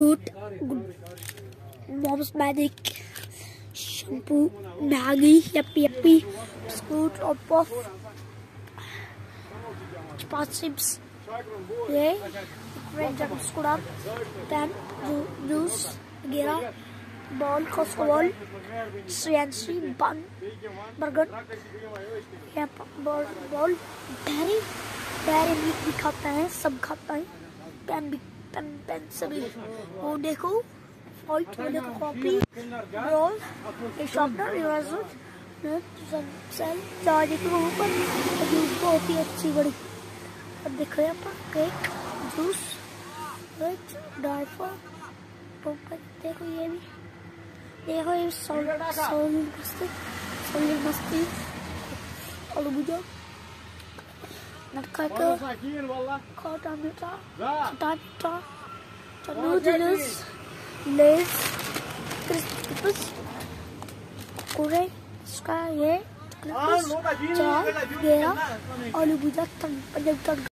Mom's Magic, shampoo, Maggie, Yappy, biscuit or puff, chapati chips, yeah, red jam scrub, then juice, gira, ball, Costco ball, CNC, bun, burger, yeah, ball, dairy milk भी खाता है, सब खाता है, pen सभी, वो देखो, white वाले को कॉपी, रोल, ये शार्पनर, इरेजर, सेल, चार्ज के ऊपर, जूस को होती है अच्छी बड़ी, अब देखो यहाँ पर केक, जूस, राइट, डायपर, देखो ये भी, देखो ये सॉलिड मस्ती, आलू भुजिया, नटखट, खट्टा मीठा, नूडल्स, लेस, क्रिस्पस, कुरे, इसका ये, चार, 11, आलू भुजिया, पंजाबी